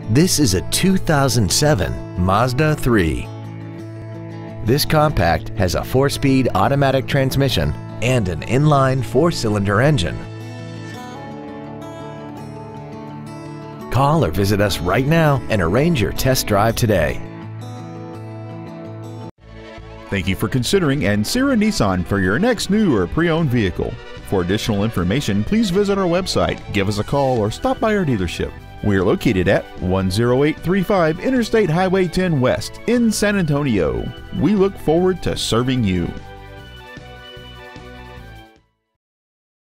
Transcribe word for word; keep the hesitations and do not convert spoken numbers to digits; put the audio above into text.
This is a two thousand seven Mazda three. This compact has a four-speed automatic transmission and an inline four-cylinder engine. Call or visit us right now and arrange your test drive today. Thank you for considering Ancira Nissan for your next new or pre-owned vehicle. For additional information, please visit our website, give us a call, or stop by our dealership. We are located at one oh eight three five Interstate Highway ten West in San Antonio. We look forward to serving you.